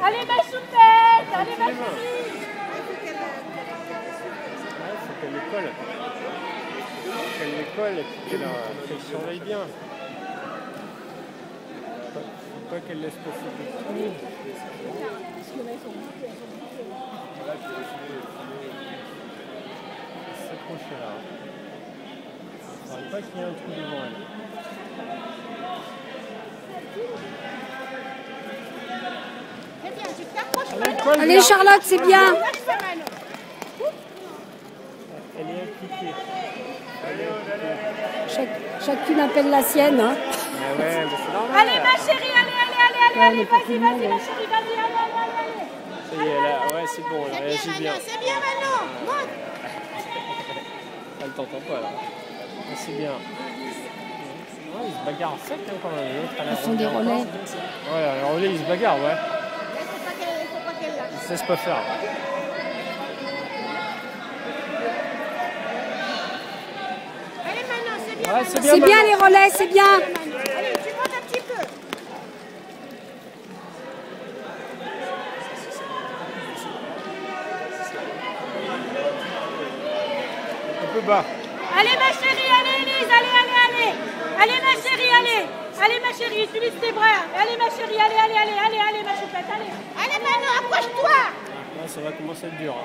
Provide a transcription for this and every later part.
Allez ma choupette, allez ma choupette. Il faut qu'elle les colle. Qu'elle les colle et puis qu'elle surveille bien. Faut pas qu'elle laisse passer des trous. S'accrocher là. Il ne faudrait pas qu'il y ait un trou devant elle. Allez Charlotte, c'est bien. Elle est impliquée. Chacune appelle la sienne. Hein. Mais ouais, mais c'est normal. Allez ma chérie, allez, vas-y, vas-y ma chérie, vas-y, allez. Ça y est, là, ouais, c'est bon, elle réagit bien. C'est bien Manon, monte. Elle t'entend pas là. Ah, c'est bien. Ouais, ils se bagarrent sec hein, quand même. Ils font des relais. Ouais, les relais, ils se bagarrent, ouais. Ils se laissent pas faire. Allez Manon, c'est bien. Ouais, C'est bien les relais, c'est bien. Allez, tu montes un petit peu. Un peu bas. Allez ma chérie, allez Elise, allez. Allez ma chérie, allez. Allez ma chérie, utilise tes bras. Allez ma chérie, allez ma choupette, allez. Allez Manon, approche-toi. Là, ça va commencer à être dur. Hein.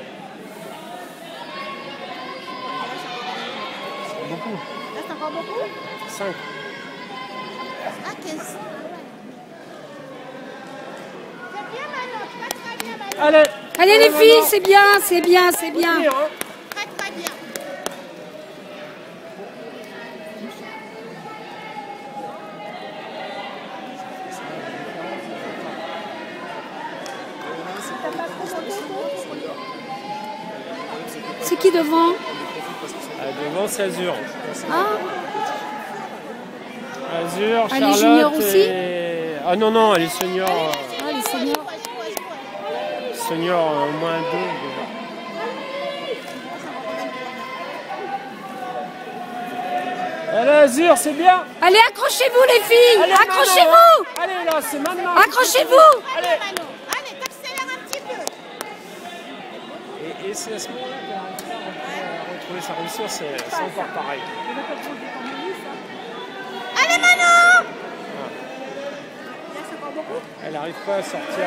C'est beaucoup. Reste encore beaucoup. 5. Ah, 15. C'est bien Manon, très bien Manon. Allez. Allez les filles, c'est bien. Très bien. C'est qui devant? Devant, c'est Azur. Ah, Azur, elle est Charlotte junior aussi et... Ah non, elle est senior. ah les seniors. Senior au moins 2 déjà. Allez Azur, c'est bien. Allez, accrochez-vous les filles. Allez, Accrochez-vous. Allez là, c'est maintenant. Accrochez-vous. Allez Manon, allez, t'accélères un petit peu. Et c'est à ce moment-là qu'elle arrive à retrouver sa ressource, c'est encore pareil. Allez Manon. Elle n'arrive pas à sortir.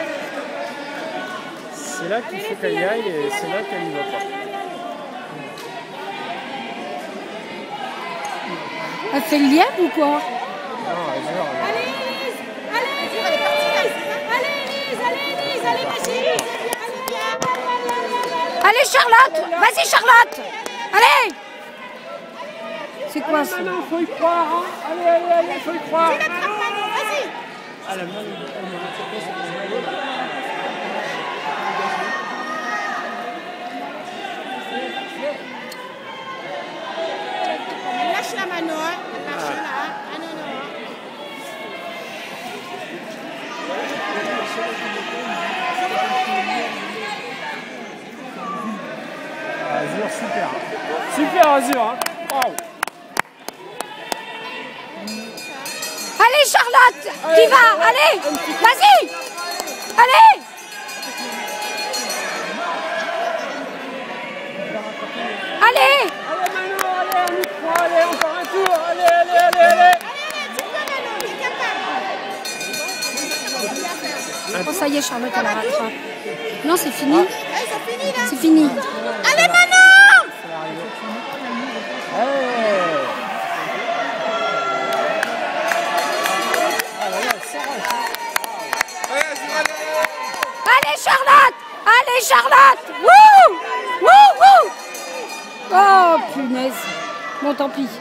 C'est là qu'il faut qu'elle y aille et c'est là qu'elle n'y va pas. Elle fait le lièvre ou quoi? Non, Azur, Allez Elise, allez ma chérie. Allez Charlotte. Vas-y Charlotte. Allez. C'est quoi ça? Manon, faut y croire, hein. Allez, faut y croire. Vas-y. Ah, la main, Lâche la Manon, lâche la. Ah non. Azur, super. Super Azur, hein. Wow. Allez Charlotte. Qui va? Allez. Vas-y. Allez. Allez. Allez Manon, allez, on y croit, allez, encore un tour. Allez. Oh, ça y est, Charlotte, elle la rattrape. Non, c'est fini. Ils ont fini là. C'est fini. Allez Manon. Allez, Charlotte. Allez, Charlotte. Wouh. Oh, punaise. Bon, tant pis.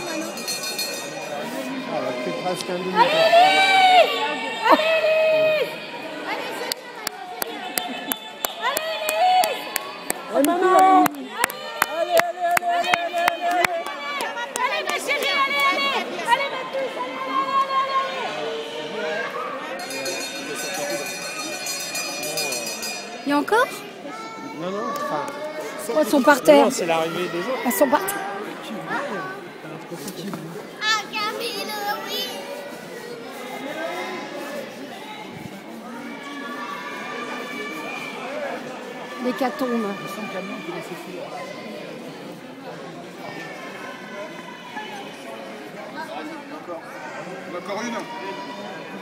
Elle a fait presque un demi. Allez Manon. Allez. Allez ma chérie, allez ma puce, Il y a encore? Non, enfin... Oh, elles sont par terre. Non, c'est l'arrivée des autres. Elles sont par terre. Ah, Camille, oui. l'hécatombe. Son camion qui laisse fuir. Encore une.